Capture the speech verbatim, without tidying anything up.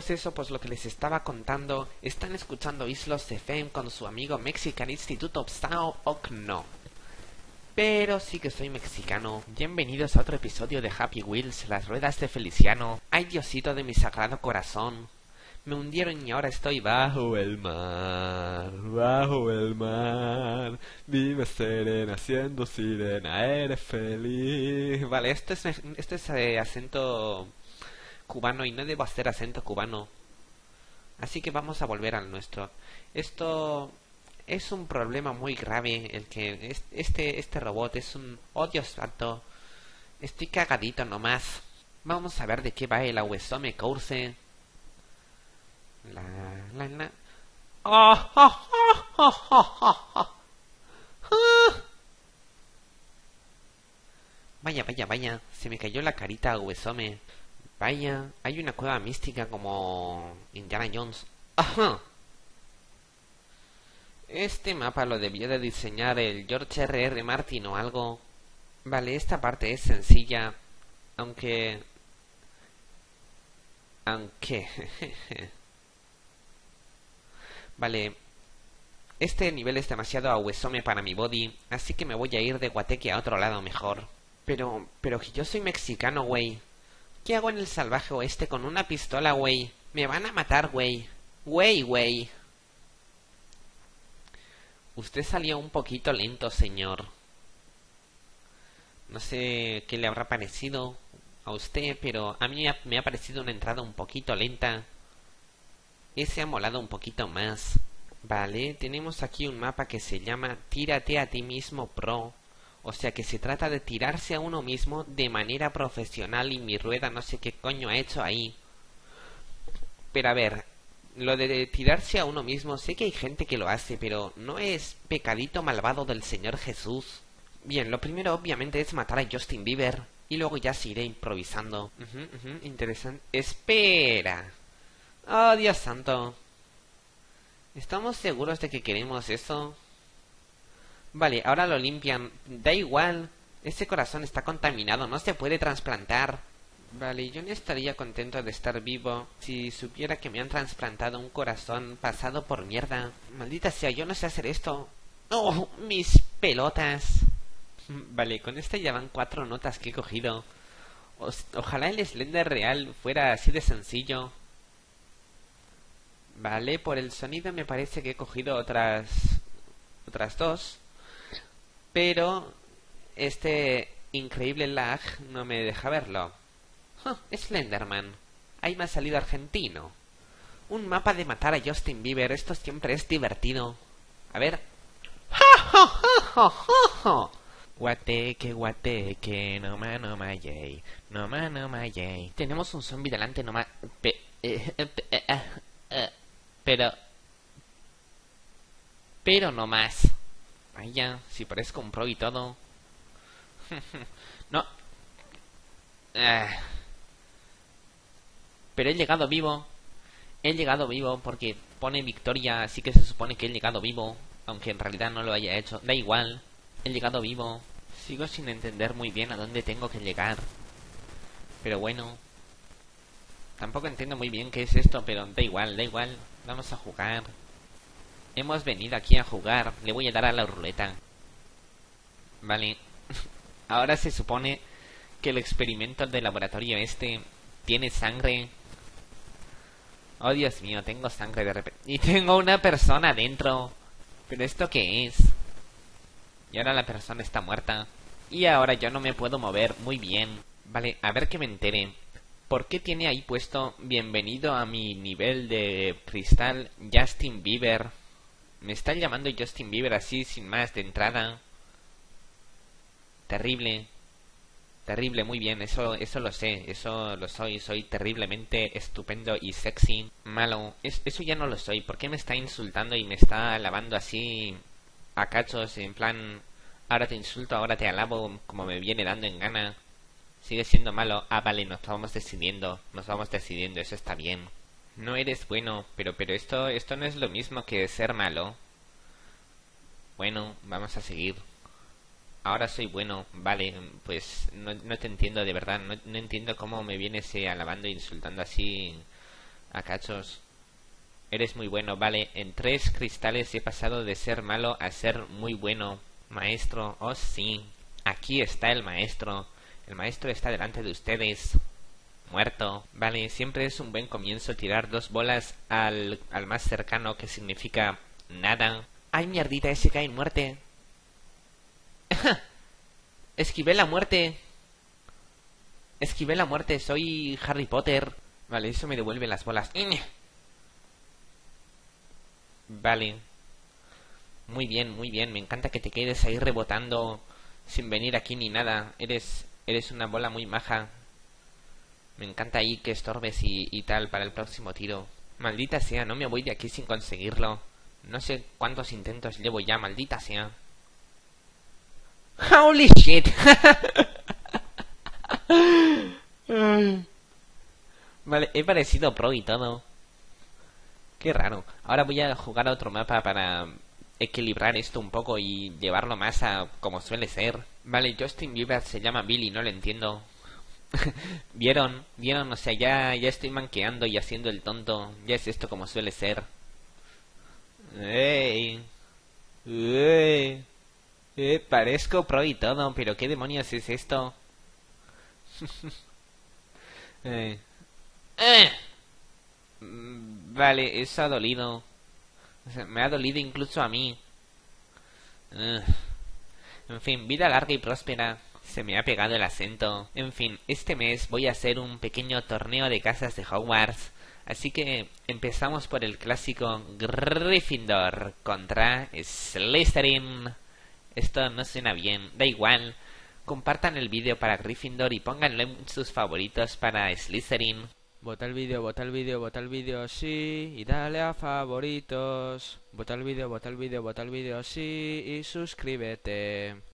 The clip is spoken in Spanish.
pues eso, pues lo que les estaba contando. Están escuchando Islos F M con su amigo Mexican Institute of Sound of No. Pero sí que soy mexicano. Bienvenidos a otro episodio de Happy Wheels, las ruedas de Feliciano. Ay, Diosito de mi sagrado corazón. Me hundieron y ahora estoy bajo el mar, bajo el mar. Vive serena, siendo sirena, eres feliz. Vale, esto es, esto es eh, acento cubano y no debo hacer acento cubano. Así que vamos a volver al nuestro. Esto es un problema muy grave, el que este, este robot es un... ¡Oh, Dios santo! Estoy cagadito nomás. Vamos a ver de qué va el Awesome Course. La, la, la. ¡Oh, oh, oh, oh, oh, oh! ¡Ah! Vaya, vaya, vaya. Se me cayó la carita Awesome. Vaya, hay una cueva mística como Indiana Jones. ¡Ajá! Este mapa lo debió de diseñar el George R R. Martin o algo. Vale, esta parte es sencilla. Aunque... Aunque... Vale, este nivel es demasiado Awesome para mi body, así que me voy a ir de Guateque a otro lado mejor. Pero, pero que yo soy mexicano, güey. ¿Qué hago en el salvaje oeste con una pistola, güey? Me van a matar, güey. Güey, güey. Usted salió un poquito lento, señor. No sé qué le habrá parecido a usted, pero a mí me ha parecido una entrada un poquito lenta. Ese ha molado un poquito más. Vale, tenemos aquí un mapa que se llama Tírate a ti mismo Pro. O sea que se trata de tirarse a uno mismo de manera profesional y mi rueda no sé qué coño ha hecho ahí. Pero a ver, lo de tirarse a uno mismo, sé que hay gente que lo hace, pero no es pecadito malvado del Señor Jesús. Bien, lo primero obviamente es matar a Justin Bieber y luego ya se iré improvisando. Uh-huh, uh-huh, interesante. Espera. Oh, Dios santo. ¿Estamos seguros de que queremos eso? Vale, ahora lo limpian. Da igual. Ese corazón está contaminado. No se puede trasplantar. Vale, yo no estaría contento de estar vivo si supiera que me han trasplantado un corazón pasado por mierda. Maldita sea, yo no sé hacer esto. ¡Oh, mis pelotas! Vale, con esta ya van cuatro notas que he cogido. O- ojalá el Slender real fuera así de sencillo. Vale, por el sonido me parece que he cogido otras otras dos, pero este increíble lag no me deja verlo. Huh, Slenderman. Ahí me ha salido argentino. Un mapa de matar a Justin Bieber, esto siempre es divertido. A ver. ¡Ja, ja, ja, ja, ja, ja! Guateque, guateque, no ma, no ma, yay. No ma, no ma, yay. Tenemos un zombie delante, no ma... Pe, eh, eh, eh, eh, eh. Pero... Pero no más. Vaya, si parezco un pro y todo. No. Ah. Pero he llegado vivo. He llegado vivo porque pone victoria, así que se supone que he llegado vivo. Aunque en realidad no lo haya hecho. Da igual. He llegado vivo. Sigo sin entender muy bien a dónde tengo que llegar. Pero bueno. Tampoco entiendo muy bien qué es esto, pero da igual, da igual. Vamos a jugar. Hemos venido aquí a jugar. Le voy a dar a la ruleta. Vale. Ahora se supone que el experimento del laboratorio este tiene sangre. Oh, Dios mío, tengo sangre de repente. Y tengo una persona dentro. ¿Pero esto qué es? Y ahora la persona está muerta. Y ahora yo no me puedo mover. Muy bien. Vale, a ver que me entere. ¿Por qué tiene ahí puesto bienvenido a mi nivel de cristal Justin Bieber? Me están llamando Justin Bieber así sin más de entrada. Terrible. Terrible, muy bien, eso eso lo sé, eso lo soy, soy terriblemente estupendo y sexy. Malo, es, eso ya no lo soy. ¿Por qué me está insultando y me está alabando así a cachos? En plan, ahora te insulto, ahora te alabo como me viene dando en gana. Sigue siendo malo. Ah, vale, nos vamos decidiendo. Nos vamos decidiendo, eso está bien. No eres bueno, pero pero esto esto no es lo mismo que ser malo. Bueno, vamos a seguir. Ahora soy bueno, vale, pues no, no te entiendo de verdad. No, no entiendo cómo me vienes eh, alabando e insultando así A cachos. Eres muy bueno, vale. En tres cristales he pasado de ser malo a ser muy bueno. Maestro, oh sí. Aquí está el maestro. El maestro está delante de ustedes. Muerto. Vale, siempre es un buen comienzo tirar dos bolas al, al más cercano, que significa nada. ¡Ay, mierdita! Ese cae en muerte. Esquivé la muerte. Esquivé la muerte. Soy Harry Potter. Vale, eso me devuelve las bolas. Vale. Muy bien, muy bien. Me encanta que te quedes ahí rebotando sin venir aquí ni nada. Eres, eres una bola muy maja. Me encanta ahí que estorbes y, y tal para el próximo tiro. Maldita sea, no me voy de aquí sin conseguirlo. No sé cuántos intentos llevo ya, maldita sea. Holy shit. Vale, he parecido pro y todo. Qué raro. Ahora voy a jugar a otro mapa para equilibrar esto un poco y llevarlo más a como suele ser. Vale, Justin Bieber se llama Billy, no lo entiendo. ¿Vieron? ¿Vieron? O sea, ya, ya estoy manqueando y haciendo el tonto. Ya es esto como suele ser. ¡Ey! ¡Ey! Eh, parezco pro y todo, pero ¿qué demonios es esto? eh. ¡Eh! Vale, eso ha dolido. O sea, me ha dolido incluso a mí. Ugh. En fin, vida larga y próspera. Se me ha pegado el acento. En fin, este mes voy a hacer un pequeño torneo de casas de Hogwarts. Así que empezamos por el clásico Gryffindor contra Slytherin. Esto no suena bien, da igual. Compartan el vídeo para Gryffindor y pónganlo en sus favoritos para Slytherin. Vota el vídeo, vota el vídeo, vota el vídeo, sí, y dale a favoritos. Vota el vídeo, vota el vídeo, vota el vídeo, sí, y suscríbete.